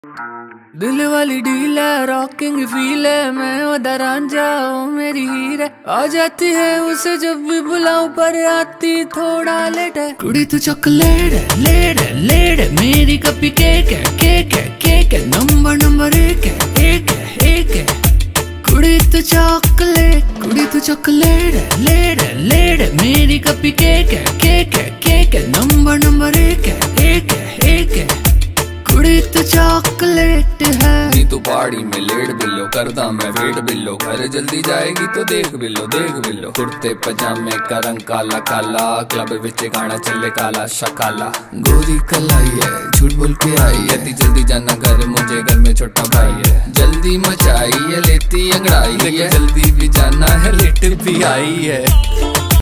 दिल वाली डील है, रॉकिंग फील है, मैं उधर रांझा ओ मेरी हीर है। आ जाती है उसे जब भी बुलाऊं पर आती थोड़ा लेट है। कुड़ी तू चॉकलेट है, लेट है, लेट है, मेरी कपी केक है, केक है, केक है, नंबर एक है, एक है, एक है। कुड़ी तू चॉकलेट, कुड़ी तू चॉकलेट है, लेट है, लेट है, मेरी कपी केक है, केक है, केक है, नंबर एक है, एक है, एक है। कुड़ी तो चॉकलेट है। नी तू पहाड़ी में लेट बिल्लो, करदा मैं वेट बिल्लो, घर जल्दी जाएगी तो देख बिल्लो, देख बिल्लो। कुर्ते पजामे का रंग काला काला, क्लब विच गाना चले काला शकाला। गोरी कलाई है, झूठ बोल के आई है, जल्दी जाना घर, मुझे घर में छोटा भाई है। जल्दी मचाई है, लेती अंगड़ाई है, जल्दी भी जाना है, लेट भी आई है।